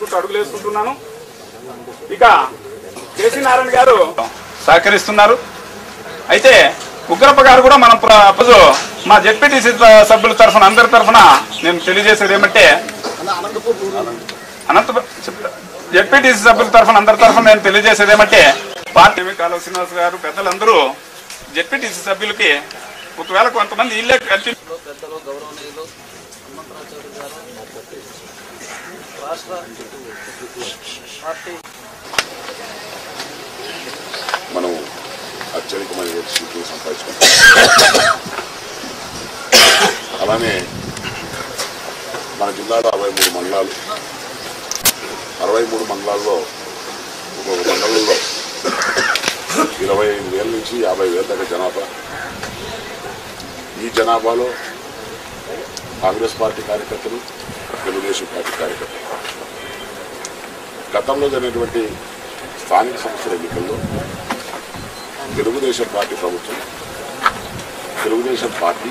చేసుకుంటూ అడుగులేసుకుంటున్నాను. ఇక కేసీ నారాయణ గారు సహకరిస్తున్నారు. అయితే ఉగ్రప్ప గారు కూడా మనం మా జెడ్పీటీసీ సభ్యుల తరఫున అందరి తరఫున నేను తెలియజేసేది ఏమంటే జెడ్పీటీసీ సభ్యుల తరఫున అందరి తరఫున నేను తెలియజేసేది ఏమంటే పార్టీ కాలువ శ్రీనివాస్ గారు పెద్దలందరూ జెడ్పీటీసీ సభ్యులకి ఒకవేళ కొంతమంది ఇల్లే పెద్దలు గౌరవనీయులు హనుమంతరావు గారు రాష్ట్ర పార్టీ మనం అత్యధికమైన సీట్లు సంపాదించుకుంటాం. అలానే మన జిల్లాలో 63 మండలాలు, 63 మండలాల్లో ఒక్కొక్క మండలంలో 25,000 నుంచి 50,000 దాకా జనాభా. ఈ జనాభాలో కాంగ్రెస్ పార్టీ కార్యకర్తలు, తెలుగుదేశం పార్టీ కార్యకర్తలు. గతంలో జరిగినటువంటి స్థానిక సంస్థల ఎన్నికల్లో తెలుగుదేశం పార్టీ ప్రభుత్వం, తెలుగుదేశం పార్టీ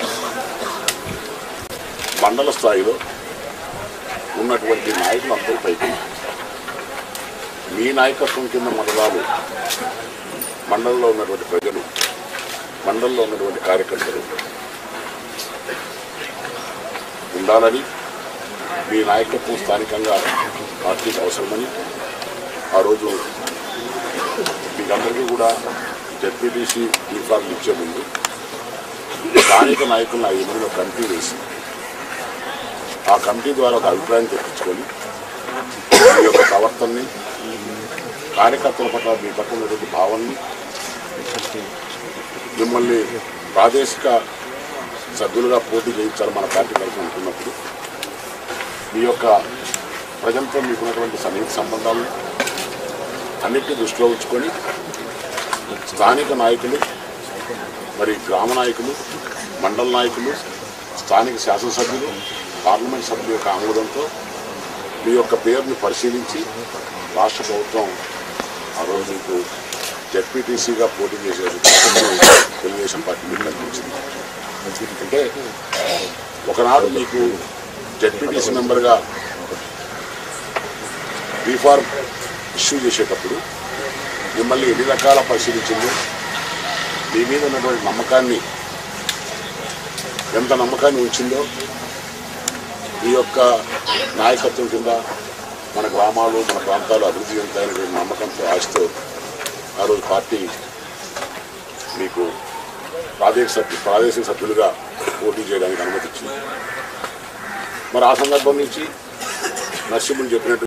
మండల స్థాయిలో ఉన్నటువంటి నాయకులు అందరూ పైకి మీ నాయకత్వం కింద మండలాలు, మండలంలో ఉన్నటువంటి ప్రజలు, మండలంలో ఉన్నటువంటి కార్యకర్తలు ఉండాలని, మీ నాయకత్వం స్థానికంగా పార్టీకి అవసరమని ఆ రోజు మీకందరికీ కూడా జెడ్పీటీసీ యూనిఫార్మ్ ఇచ్చే ముందు స్థానిక నాయకులను 5 మందిలో కమిటీ వేసి ఆ కమిటీ ద్వారా ఒక అభిప్రాయం తెప్పించుకొని మీ యొక్క ప్రవర్తనని, కార్యకర్తల పట్ల మీ పట్ల ఉన్నటువంటి భావాన్ని, మిమ్మల్ని ప్రాదేశిక సభ్యులుగా పోటీ చేయించాలి మన పార్టీ తరఫున అనుకున్నప్పుడు మీ యొక్క ప్రజలతో మీకున్నటువంటి సన్నిహిత సంబంధాలను అన్నిటినీ దృష్టిలో ఉంచుకొని స్థానిక నాయకులు, మరి గ్రామ నాయకులు, మండల నాయకులు, స్థానిక శాసనసభ్యులు, పార్లమెంట్ సభ్యుల యొక్క ఆమోదంతో మీ యొక్క పేరుని పరిశీలించి రాష్ట్ర ప్రభుత్వం ఆ రోజు మీకు జెడ్పీటీసీగా పోటీ చేసే తెలుగుదేశం పార్టీ మీకు కల్పించింది. అంటే ఒకనాడు మీకు జెడ్పీటీసీ మెంబర్గా రీఫార్మ్ ఇష్యూ చేసేటప్పుడు మిమ్మల్ని ఎన్ని రకాల పరిశీలించిందో, మీ మీద ఉన్నటువంటి నమ్మకాన్ని, ఎంత నమ్మకాన్ని ఉంచిందో, ఈ యొక్క నాయకత్వం కింద మన గ్రామాలు, మన ప్రాంతాలు అభివృద్ధి చెందుతాయనేటువంటి నమ్మకంతో, ఆశతో ఆ రోజు పార్టీ మీకు ప్రాదేశిక సభ్యులుగా పోటీ చేయడానికి అనుమతించింది. మరి ఆ సందర్భం నుంచి నరసింహుని చెప్పినట్టు